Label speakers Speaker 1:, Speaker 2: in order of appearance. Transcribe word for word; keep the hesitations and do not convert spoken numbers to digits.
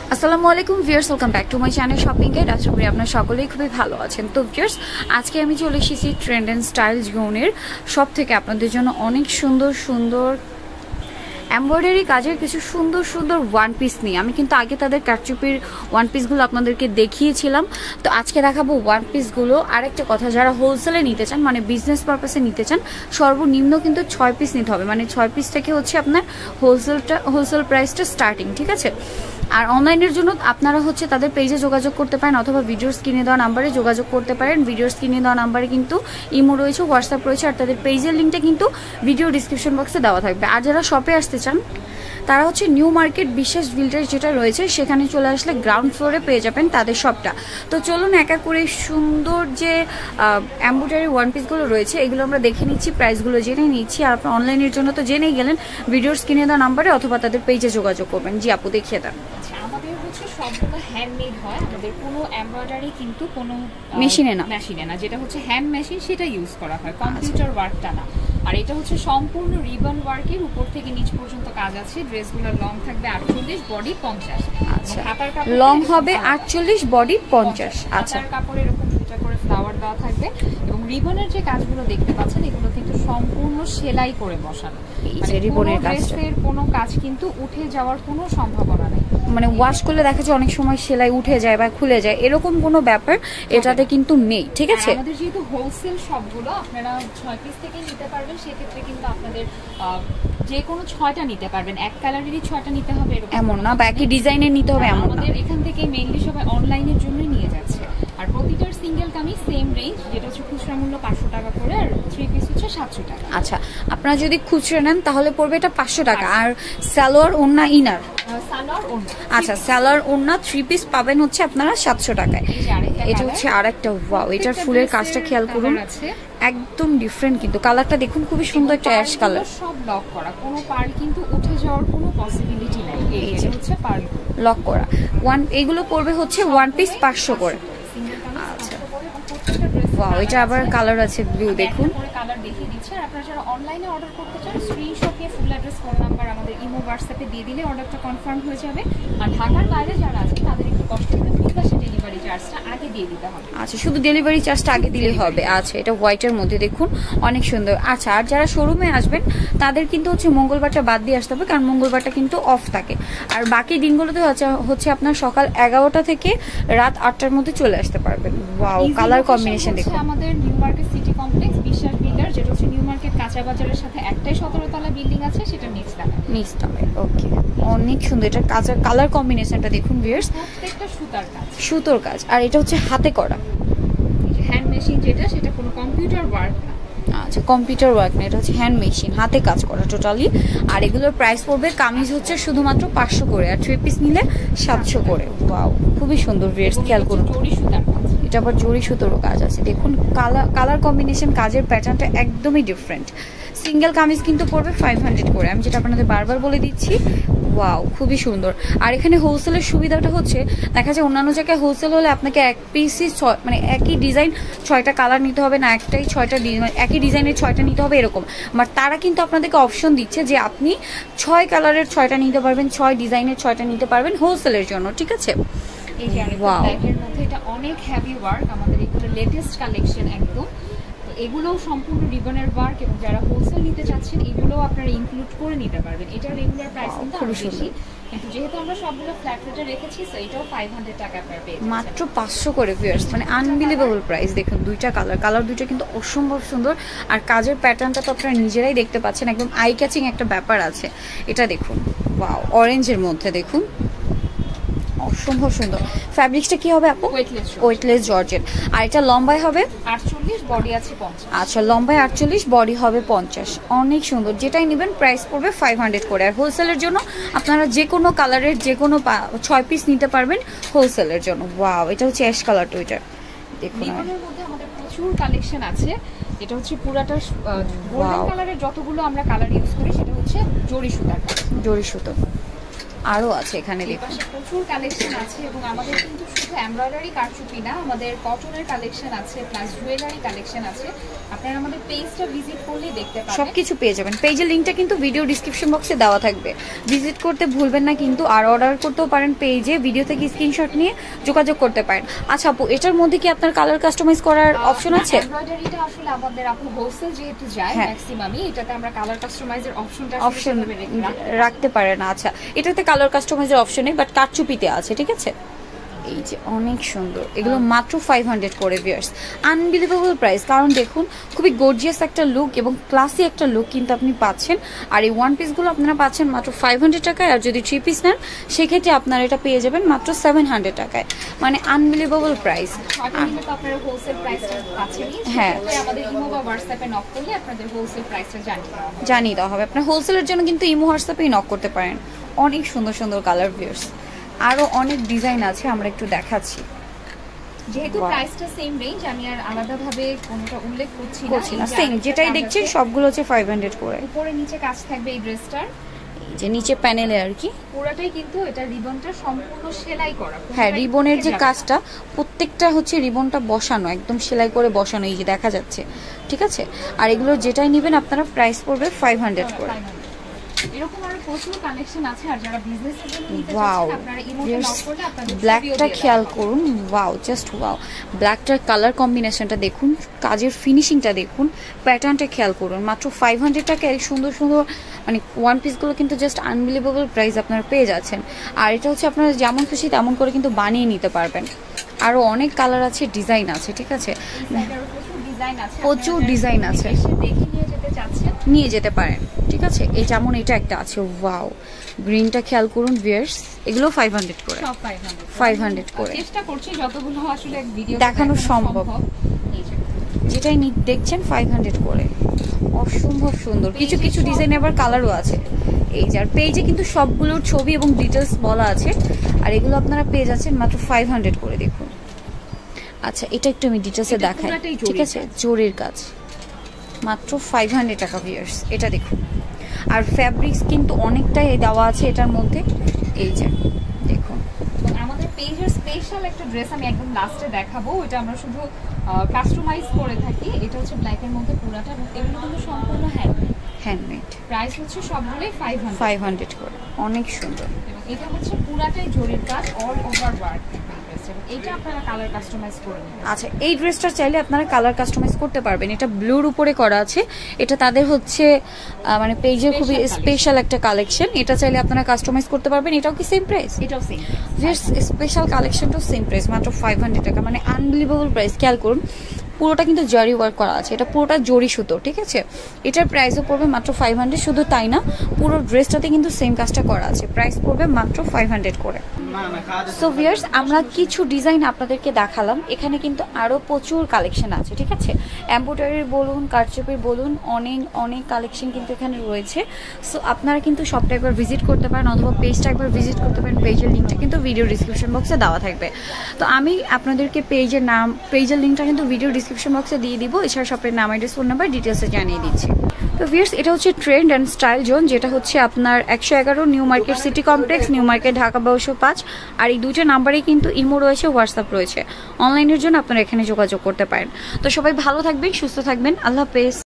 Speaker 1: আসসালামু আলাইকুম viewers, welcome back to my channel shopping guide. আশা করি আপনারা সকলেই খুবই ভালো আছেন। তো ভিউয়ার্স, আজকে আমি চলে এসেছি ট্রেন্ড অ্যান্ড স্টাইল জোনের সব থেকে আপনাদের জন্য অনেক সুন্দর সুন্দর এমব্রয়ডারি কাজের কিছু সুন্দর সুন্দর ওয়ান পিস নিয়ে। আমি কিন্তু আগে তাদের কারচুপির ওয়ান পিসগুলো আপনাদেরকে দেখিয়েছিলাম, তো আজকে দেখাবো ওয়ান পিসগুলো। আরেকটা কথা, যারা হোলসেলে নিতে চান, মানে বিজনেস পারপাসে নিতে চান, সর্বনিম্ন কিন্তু ছয় পিস নিতে হবে। মানে ছয় পিস থেকে হচ্ছে আপনার হোলসেলটা হোলসেল প্রাইসটা স্টার্টিং, ঠিক আছে। আর অনলাইনের জন্য আপনারা হচ্ছে তাদের পেজে যোগাযোগ করতে পারেন অথবা ভিডিওর স্ক্রিনে দেওয়া নাম্বারে যোগাযোগ করতে পারেন। ভিডিওর স্ক্রিনে দেওয়া নাম্বারে কিন্তু ইমো রয়েছে, হোয়াটসঅ্যাপ রয়েছে, আর তাদের পেজের লিঙ্কটা কিন্তু ভিডিও ডিসক্রিপশন বক্সে দেওয়া থাকবে। আর যারা শপে আসতে চান তারা হচ্ছে নিউ মার্কেট বিশ্বাস বিল্ডার্স যেটা রয়েছে সেখানে চলে আসলে গ্রাউন্ড ফ্লোরে পেয়ে যাবেন তাদের শপটা। তো চলুন এক এক করে সুন্দর যে এমব্রয়ডারি ওয়ান পিসগুলো রয়েছে এগুলো আমরা দেখে নিচ্ছি, প্রাইসগুলো জেনে নিচ্ছি। আর আপনার অনলাইনের জন্য তো জেনেই গেলেন, ভিডিওর স্ক্রিনে দেওয়া নাম্বারে অথবা তাদের পেজে যোগাযোগ করবেন। জি আপু, দেখিয়ে দেন।
Speaker 2: আমাদের হচ্ছে সবগুলো হ্যান্ডমেড হয়, আমাদের কোনো এমব্রয়ডারি কিন্তু কোনো
Speaker 1: মেশিনে না
Speaker 2: মেশিনে না যেটা হচ্ছে হ্যান্ড মেশিন সেটা ইউজ করা হয়, কম্পিউটার ওয়ার্কটা না। আর এটা হচ্ছে সম্পূর্ণ রিবন ওয়ার্কের, উপর থেকে নিচ পর্যন্ত কাজ আছে। ড্রেসগুলোর লং থাকবে আটচল্লিশ, বডি পঞ্চাশ।
Speaker 1: আচ্ছা, লং হবে আটচল্লিশ, বডি পঞ্চাশ। আচ্ছা,
Speaker 2: কাপড় এরকম দুটা করে ফ্লাওয়ার দেওয়া থাকবে এবং রিবনের যে কাজগুলো দেখতে পাচ্ছেন এগুলো কিন্তু সম্পূর্ণ সেলাই করে বসানো।
Speaker 1: মানে রিবনের
Speaker 2: ড্রেসের কোনো কাজ কিন্তু উঠে যাওয়ার কোনো সম্ভাবনা নেই।
Speaker 1: মানে ওয়াশ করলে দেখা যায় অনেক সময় সেলাই উঠে যায় বা খুলে যায়, এরকম কোনো ব্যাপার এটাতে কিন্তু নেই, ঠিক আছে।
Speaker 2: আমাদের যেহেতু হোলসেল সবগুলো আপনারা ছয় পিস থেকে নিতে পারবেন, সেক্ষেত্রে কিন্তু আপনাদের যে কোনো ছয়টা নিতে পারবেন। এক কালারেরই ছয়টা নিতে হবে
Speaker 1: এমন না, বা একই ডিজাইনের নিতে হবে এমন না।
Speaker 2: আমাদের এখান থেকে মেইনলি সবাই অনলাইনের জন্যই নিয়ে যাচ্ছে। আর প্রতিটার সিঙ্গেল কামিজ সেম রেঞ্জ, যেটা হচ্ছে খুচরা মূল্য পাঁচশো টাকা করে, আর থ্রি পিস হচ্ছে সাতশো টাকা।
Speaker 1: আচ্ছা, আপনারা যদি খুচরা নেন তাহলে পড়বে এটা পাঁচশো টাকা। আর সালোয়ার ওড়না ইনার, আচ্ছা সালোয়ার ওড়না থ্রি পিস পাবেন হচ্ছে আপনারা সাতশো টাকায়। এটা হচ্ছে আর একটা, ওয়াও, এটার ফুলের কাজটা খেয়াল করুন, একদম ডিফারেন্ট কিন্তু কালারটা দেখুন, খুবই সুন্দর একটা অ্যাশ কালার।
Speaker 2: সব লক করা, কোনো পার্ল কিন্তু উঠে যাওয়ার কোনো পসিবিলিটি নাই। এই যে হচ্ছে পার্ল
Speaker 1: লক করা ওয়ান, এইগুলো পড়বে হচ্ছে ওয়ান পিস পাঁচশো করে। আচ্ছা, ওয়াও, এটা আবার কালার আছে ব্লু, দেখুন
Speaker 2: কালার দেখিয়ে দিচ্ছে। আর আপনারা যারা অনলাইনে অর্ডার করতে চান স্ক্রিনশট নিয়ে ফুল অ্যাড্রেস, ফোন নাম্বার আমাদের ইমো হোয়াটসঅ্যাপে দিয়ে দিলে অর্ডারটা কনফার্ম হয়ে যাবে। আর ঢাকার বাইরে যারা আছে তাদের একটু কষ্ট করে বিকাশে ডেলিভারি চার্জটা আগে দিয়ে দিতে হবে।
Speaker 1: আচ্ছা, শুধু ডেলিভারি চার্জটা আগে দিলে হবে। আচ্ছা, এটা হোয়াইটের মধ্যে দেখুন অনেক সুন্দর। আচ্ছা, আর যারা শোরুমে আসবেন তাদের কিন্তু হচ্ছে মঙ্গলবারটা বাদ দিয়ে আসতে হবে, কারণ মঙ্গলবারটা কিন্তু অফ থাকে। আর বাকি দিনগুলোতে হচ্ছে আপনার সকাল এগারোটা থেকে রাত আটটার মধ্যে চলে আসতে পারবেন। ওয়াও, কালার কম্বিনেশন দেখুন।
Speaker 2: আমাদের New Market City Complex Biswas builder, যেটা হচ্ছে নিউ মার্কেট কাঁচা বাজারের সাথে একটাই সতেরো তলা বিল্ডিং আছে, সেটা নিচ তলায়
Speaker 1: নিচ তলায়। ওকে, অনেক সুন্দর। এটা কাঁচা কালার কম্বিনেশনটা দেখুন ভিউয়ার্স,
Speaker 2: প্রত্যেকটা সুতার কাজ,
Speaker 1: সুতোর কাজ। আর এটা হচ্ছে হাতে করা
Speaker 2: হ্যান্ড মেশিন, যেটা সেটা কোনো কম্পিউটার ওয়ার্ক না।
Speaker 1: আচ্ছা, কম্পিউটার ওয়ার্ক না, এটা হচ্ছে হ্যান্ড মেশিন, হাতে কাজ করা টোটালি। আর এগুলোর প্রাইস পড়বে, কামিজ হচ্ছে শুধুমাত্র পাঁচশো করে, আর থ্রি পিস নিলে সাতশো করে। ওয়াও, খুবই সুন্দর ভিউয়ার্স, খেয়াল করুন।
Speaker 2: জরি সুতার কাজ,
Speaker 1: এটা আবার জরি সুতোরও কাজ আছে দেখুন। কালার কালার কম্বিনেশন, কাজের প্যাটার্নটা একদমই ডিফারেন্ট। সিঙ্গেল কামিজ কিন্তু পড়বে ফাইভ হান্ড্রেড করে, আমি যেটা আপনাদের বারবার বলে দিচ্ছি। ওয়াও, খুবই সুন্দর। আর এখানে হোলসেলের সুবিধাটা হচ্ছে, দেখা যায় অন্যান্য জায়গায় হোলসেল হলে আপনাকে এক পিসই মানে একই ডিজাইন ছয়টা কালার নিতে হবে, না একটাই ছয়টা একই ডিজাইনের ছয়টা নিতে হবে এরকম। বাট তারা কিন্তু আপনাদেরকে অপশন দিচ্ছে যে আপনি ছয় কালারের ছয়টা নিতে পারবেন, ছয় ডিজাইনের ছয়টা নিতে পারবেন হোলসেলের জন্য, ঠিক আছে।
Speaker 2: এই যে ব্ল্যাকের মধ্যে এটা অনেক হেভি ওয়ার্ক, আমাদের এগুলো লেটেস্ট কালেকশন একদম। তো এগুলোও সম্পূর্ণ রিবনের ওয়ার্ক, এবং যারা হোলসেল নিতে চাচ্ছেন এগুলোও আপনারা ইনক্লুড করে নিতে পারবেন। এটার রেগুলার প্রাইস কিন্তু আরো বেশি, কিন্তু যেহেতু আমরা সবগুলো ফ্ল্যাট রেটে রেখেছি সো এটাও ফাইভ হান্ড্রেড টাকা পার পেয়ে
Speaker 1: মাত্র পাঁচশো করে ভিউয়ার্স, মানে আনবিলিভেবল প্রাইস। দেখুন দুইটা কালার, কালার দুইটা কিন্তু অসম্ভব সুন্দর। আর কাজের প্যাটার্নটা তো আপনারা নিজেরাই দেখতে পাচ্ছেন, একদম আই ক্যাচিং একটা ব্যাপার আছে। এটা দেখুন, ওয়াও, অরেঞ্জের মধ্যে দেখুন, অসম্ভব সুন্দর। ফ্যাব্রিক্সটা কি হবে আপু?
Speaker 2: Weightless
Speaker 1: weightless georgette. আর এটা লম্বায় হবে
Speaker 2: আটচল্লিশ, বডি আছে পঞ্চাশ।
Speaker 1: আচ্ছা, লম্বায় আটচল্লিশ, বডি হবে পঞ্চাশ। অনেক সুন্দর, যেটাই নেবেন প্রাইস পড়বে ফাইভ হান্ড্রেড করে। আর হোলসেলের জন্য আপনারা যে কোনো কালারের যে কোনো ছয় পিস নিতে পারবেন হোলসেলের জন্য। ওয়াও, এটা হচ্ছে অ্যাশ কালারটা, ওইটা দেখুন।
Speaker 2: রিবনের মধ্যে আমাদের প্রচুর কালেকশন আছে। এটা হচ্ছে পুরাটা গোল্ডেন কালারের, যতগুলো আমরা কালার ইউজ করি সেটা হচ্ছে জরি সুতার কাজ,
Speaker 1: জরি সুতো। আরো আছে এখানে দেখুন,
Speaker 2: প্রচুর কালেকশন আছে এবং আমাদের কিন্তু শুধু এমব্রয়ডারি কারচুপি না, আমাদের কটনের কালেকশন আছে প্লাস জুয়েলারি কালেকশন আছে। আপনারা আমাদের পেজটা ভিজিট করলেই দেখতে পাবেন,
Speaker 1: সবকিছু পেয়ে যাবেন। পেজের লিংকটা কিন্তু ভিডিও ডিসক্রিপশন বক্সে দেওয়া থাকবে, ভিজিট করতে ভুলবেন না কিন্তু। আর অর্ডার করতেও পারেন পেজে, ভিডিও থেকে স্ক্রিনশট নিয়ে যোগাযোগ করতে পারেন। আচ্ছা আপু, এটার মধ্যে কি আপনার কালার কাস্টমাইজ করার অপশন আছে?
Speaker 2: এমব্রয়ডারিটা আসলে আমাদের আপু হোলসেল যেহেতু যায় ম্যাক্সিমামই, এটাতে আমরা কালার কাস্টমাইজের অপশনটা
Speaker 1: অপশন রাখতে পারেন। আচ্ছা, এটাতে কালার কাস্টমাইজের অপশন নেই, বাট কারচুপিতে আছে, ঠিক আছে। এই যে অনেক সুন্দর, এগুলো মাত্র ফাইভ হান্ড্রেড করে ভিউয়ার্স, আনবিলিভেবল প্রাইস। কারণ দেখুন খুবই গর্জিয়াস একটা লুক এবং ক্লাসি একটা লুক কিন্তু আপনি পাচ্ছেন। আর এই ওয়ান পিসগুলো আপনারা পাচ্ছেন মাত্র ফাইভ হান্ড্রেড টাকায়, আর যদি থ্রি পিস নেন সেক্ষেত্রে আপনারা এটা পেয়ে যাবেন মাত্র সেভেন হান্ড্রেড টাকায়, মানে আনবিলিভেবল প্রাইস।
Speaker 2: হ্যাঁ, আমাদের ইমো বা হোয়াটসঅ্যাপে নক করলে আপনাদের হোলসেল প্রাইসটা
Speaker 1: জানিয়ে দেওয়া হবে। আপনার হোলসেলের জন্য কিন্তু ইমো হোয়াটসঅ্যাপেই নক করতে পারেন। অনেক সুন্দর সুন্দর কালার ভিউয়ার্স, আরো অনেক ডিজাইন আছে, আমরা একটু দেখাচ্ছি।
Speaker 2: যেহেতু প্রাইসটা সেম রেঞ্জ, আমি আর আলাদাভাবে কোনটা উল্লেখ করছি
Speaker 1: না, সেম যেটাই দেখছেন সবগুলো হচ্ছে ফাইভ হান্ড্রেড করে।
Speaker 2: উপরে নিচে কাজ থাকবে এই ড্রেসটার,
Speaker 1: এই যে নিচে প্যানেলে আর কি
Speaker 2: পুরোটাই কিন্তু এটা রিবনটা সম্পূর্ণ সেলাই করা।
Speaker 1: হ্যাঁ, রিবনের যে কাজটা প্রত্যেকটা হচ্ছে রিবনটা বসানো, একদম সেলাই করে বসানো, এই যে দেখা যাচ্ছে, ঠিক আছে। আর এগুলো যেটাই নেবেন আপনারা প্রাইস পড়বে ফাইভ হান্ড্রেড করে।
Speaker 2: এরকম আরো প্রচুর কালেকশন আছে, আর যারা বিজনেসের জন্য নিতে চাচ্ছেন আপনারা ইমোতে নক করলে আপনাদের
Speaker 1: ব্ল্যাকটা খেয়াল করুন, ওয়াও, জাস্ট ওয়াও। ব্ল্যাকটার কালার কম্বিনেশনটা দেখুন, কাজের ফিনিশিংটা দেখুন, প্যাটার্নটা খেয়াল করুন। মাত্র ফাইভ হান্ড্রেড টাকায় এই সুন্দর সুন্দর মানে ওয়ান পিসগুলো কিন্তু জাস্ট আনবিলিভেবল প্রাইস আপনারা পেয়ে যাচ্ছেন। আর এটা হচ্ছে আপনারা যেমন খুশি তেমন করে কিন্তু বানিয়ে নিতে পারবেন। আরো অনেক কালার আছে, ডিজাইন আছে, ঠিক আছে, প্রচুর ডিজাইন আছে, নিয়ে যেতে পারেন, ঠিক আছে। এই যেমন এটা একটা আছে, ওয়াও, গ্রিনটা খেয়াল করুন ভিউয়ার্স, এগুলো ফাইভ হান্ড্রেড করে, ফাইভ হান্ড্রেড করে
Speaker 2: চেষ্টা করছি যতগুলো আসলে ভিডিও
Speaker 1: দেখানো সম্ভব। যেটাই দেখছেন ফাইভ হান্ড্রেড করে, অসম্ভব সুন্দর। কিছু কিছু ডিজাইন আবার কালারও আছে। এই যার পেজে কিন্তু সবগুলোর ছবি এবং ডিটেলস বলা আছে, আর এগুলো আপনারা পেয়ে যাচ্ছেন মাত্র ফাইভ হান্ড্রেড করে। দেখুন, আচ্ছা এটা একটু আমি ডিটেলসে দেখাই, ঠিক আছে, জোরের কাজ, মাত্র ফাইভ হান্ড্রেড টাকা ভিউয়ার্স। এটা দেখুন, আর ফ্যাব্রিক্স কিন্তু অনেকটাই দেওয়া আছে এটার মধ্যে। এই যে দেখুন,
Speaker 2: আমাদের পেজের স্পেশাল একটা ড্রেস আমি একদম লাস্টে দেখাবো, এটা আমরা শুধু কাস্টমাইজ করে থাকি। এটা হচ্ছে ব্ল্যাকের মধ্যে পুরাটা, এগুলো কিন্তু সম্পূর্ণ হ্যান্ডমেড,
Speaker 1: হ্যান্ডমেড।
Speaker 2: প্রাইস হচ্ছে সবগুলোই ফাইভ হান্ড্রেড
Speaker 1: ফাইভ হান্ড্রেড করে, অনেক সুন্দর।
Speaker 2: এবং এটা হচ্ছে পুরাটাই জরির কাজ, অল ওভার ওয়ার্ক। এটা আপনারা কালার কাস্টমাইজ করে নেবেন।
Speaker 1: আচ্ছা, এই ড্রেসটা চাইলে আপনারা কালার কাস্টমাইজ করতে পারবেন। এটা ব্লুর উপরে করা আছে, এটা তাদের হচ্ছে মানে পেজের খুবই স্পেশাল একটা কালেকশন। এটা চাইলে আপনারা কাস্টমাইজ করতে পারবেন। এটাও কি সেম প্রাইস?
Speaker 2: এটাও সেম।
Speaker 1: জাস্ট স্পেশাল কালেকশনটাও সেম প্রাইস, মাত্র ফাইভ হান্ড্রেড টাকা, মানে আনবিলিভেবল প্রাইস। খেয়াল করুন, পুরোটা কিন্তু জরি ওয়ার্ক করা আছে, এটা পুরোটা জরি সুতো, ঠিক আছে। এটার প্রাইসও পড়বে মাত্র ফাইভ হান্ড্রেড। শুধু তাই না, পুরো ড্রেসটাতে কিন্তু সেম কাজটা করা আছে, প্রাইস পড়বে মাত্র ফাইভ হান্ড্রেড করে। সো ভিউয়ার্স, আমরা কিছু ডিজাইন আপনাদেরকে দেখালাম, এখানে কিন্তু আরও প্রচুর কালেকশন আছে, ঠিক আছে। এমব্রয়ডারির বলুন, কারচুপির বলুন, অনেক অনেক কালেকশন কিন্তু এখানে রয়েছে। সো আপনারা কিন্তু শপটা একবার ভিজিট করতে পারেন, অথবা পেজটা একবার ভিজিট করতে পারেন। পেজের লিঙ্কটা কিন্তু ভিডিও ডিসক্রিপশন বক্সে দেওয়া থাকবে। তো আমি আপনাদেরকে পেজের নাম, পেজের লিঙ্কটা কিন্তু ভিডিও ডিসক্রিপশন বক্সে দিয়ে দিব। এছাড়া শপের নাম, অ্যাড্রেস, ফোন নাম্বার ডিটেলসে জানিয়ে দিচ্ছি। তো ভিউয়ার্স, এটা হচ্ছে ট্রেন্ড অ্যান্ড স্টাইল জোন, যেটা হচ্ছে আপনার একশো এগারো New Market City Complex, New Market, Dhaka বারোশো পাঁচ। আর এই দুইটা নাম্বারেই কিন্তু ইমো রয়েছে, হোয়াটসঅ্যাপ রয়েছে। অনলাইনের জন্য আপনারা এখানে যোগাযোগ করতে পারেন। তো সবাই ভালো থাকবেন, সুস্থ থাকবেন, আল্লাহ হাফেজ।